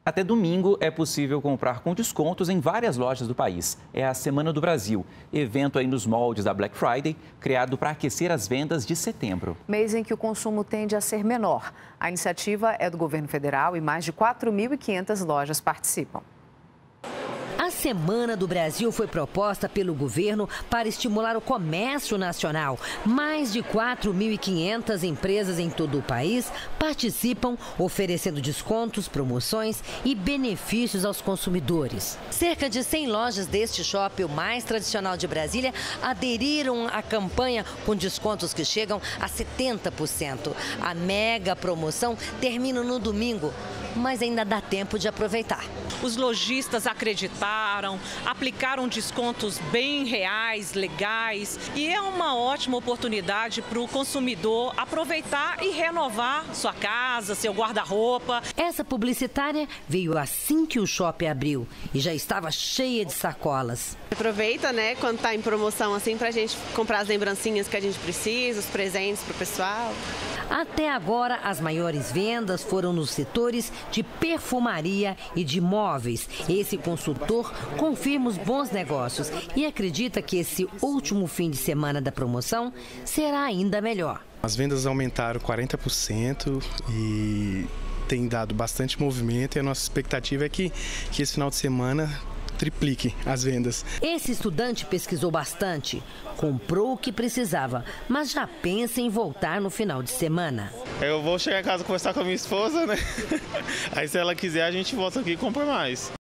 Até domingo é possível comprar com descontos em várias lojas do país. É a Semana do Brasil, evento aí nos moldes da Black Friday, criado para aquecer as vendas de setembro. Mês em que o consumo tende a ser menor. A iniciativa é do governo federal e mais de 4.500 lojas participam. A Semana do Brasil foi proposta pelo governo para estimular o comércio nacional. Mais de 4.500 empresas em todo o país participam, oferecendo descontos, promoções e benefícios aos consumidores. Cerca de 100 lojas deste shopping, o mais tradicional de Brasília, aderiram à campanha com descontos que chegam a 70%. A mega promoção termina no domingo, mas ainda dá tempo de aproveitar. Os lojistas acreditaram, aplicaram descontos bem reais, legais, e é uma ótima oportunidade para o consumidor aproveitar e renovar sua casa, seu guarda-roupa. Essa publicitária veio assim que o shopping abriu e já estava cheia de sacolas. Aproveita, né, quando está em promoção assim, para a gente comprar as lembrancinhas que a gente precisa, os presentes para o pessoal. Até agora, as maiores vendas foram nos setores de perfumaria e de móveis. Esse consultor confirma os bons negócios e acredita que esse último fim de semana da promoção será ainda melhor. As vendas aumentaram 40% e tem dado bastante movimento, e a nossa expectativa é que esse final de semana triplique as vendas. Esse estudante pesquisou bastante, comprou o que precisava, mas já pensa em voltar no final de semana. Eu vou chegar em casa conversar com a minha esposa, né? Aí se ela quiser a gente volta aqui e compra mais.